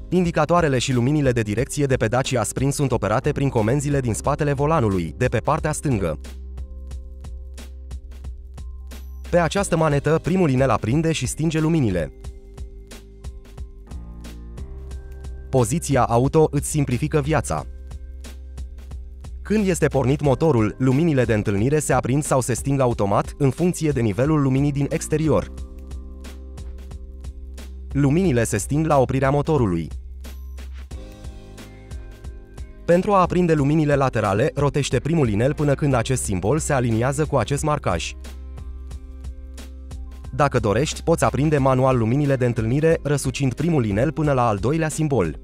Indicatoarele și luminile de direcție de pe Dacia Spring sunt operate prin comenzile din spatele volanului, de pe partea stângă. Pe această manetă, primul inel aprinde și stinge luminile. Poziția auto îți simplifică viața. Când este pornit motorul, luminile de întâlnire se aprind sau se sting automat, în funcție de nivelul luminii din exterior. Luminile se sting la oprirea motorului. Pentru a aprinde luminile laterale, rotește primul inel până când acest simbol se aliniază cu acest marcaj. Dacă dorești, poți aprinde manual luminile de întâlnire, răsucind primul inel până la al doilea simbol.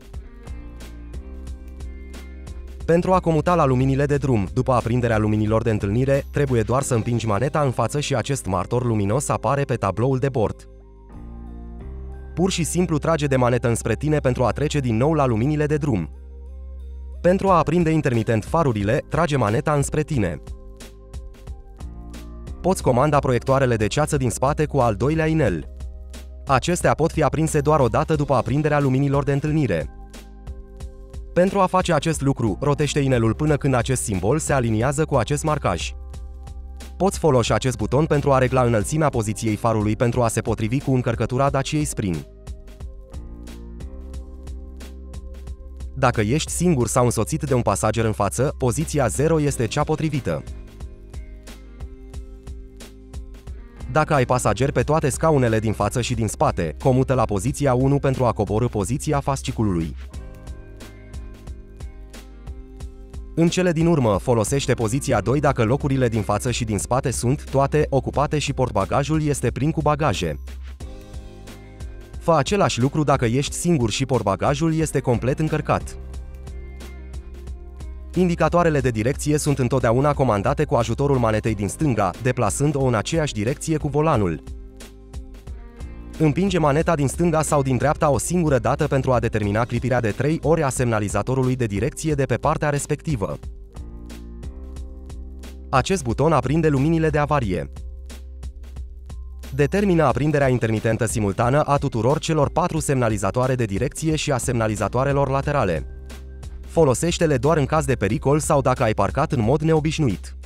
Pentru a comuta la luminile de drum, după aprinderea luminilor de întâlnire, trebuie doar să împingi maneta în față și acest martor luminos apare pe tabloul de bord. Pur și simplu trage de manetă înspre tine pentru a trece din nou la luminile de drum. Pentru a aprinde intermitent farurile, trage maneta înspre tine. Poți comanda proiectoarele de ceață din spate cu al doilea inel. Acestea pot fi aprinse doar o dată după aprinderea luminilor de întâlnire. Pentru a face acest lucru, rotește inelul până când acest simbol se aliniază cu acest marcaj. Poți folosi acest buton pentru a regla înălțimea poziției farului pentru a se potrivi cu încărcătura Dacia Spring. Dacă ești singur sau însoțit de un pasager în față, poziția 0 este cea potrivită. Dacă ai pasageri pe toate scaunele din față și din spate, comută la poziția 1 pentru a coborî poziția fasciculului. În cele din urmă, folosește poziția 2 dacă locurile din față și din spate sunt toate ocupate și portbagajul este plin cu bagaje. Fă același lucru dacă ești singur și portbagajul este complet încărcat. Indicatoarele de direcție sunt întotdeauna comandate cu ajutorul manetei din stânga, deplasând-o în aceeași direcție cu volanul. Împinge maneta din stânga sau din dreapta o singură dată pentru a determina clipirea de 3 ori a semnalizatorului de direcție de pe partea respectivă. Acest buton aprinde luminile de avarie. Determină aprinderea intermitentă simultană a tuturor celor 4 semnalizatoare de direcție și a semnalizatoarelor laterale. Folosește-le doar în caz de pericol sau dacă ai parcat în mod neobișnuit.